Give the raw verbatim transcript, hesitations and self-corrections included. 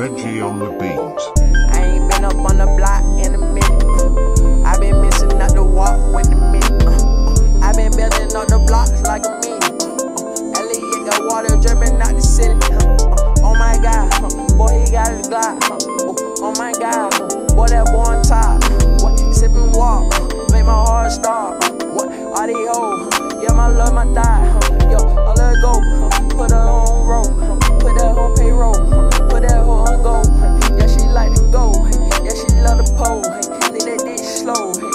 Veji on the beat. I ain't been up on the block in a minute. I been missing out the walk with the minute. I been building up the blocks like a minute. Elliot got water dripping out the city. Oh my God, boy he got his Glock. Oh my God, boy that boy on top. What sipping walk, make my heart stop. What all these hoes? Yeah, my love, my die. Yo, I let go. Put her on roll. Put that on payroll. Put that hoe on go. Yeah, she like to go. Yeah, she love the pole. Leave that dick slow.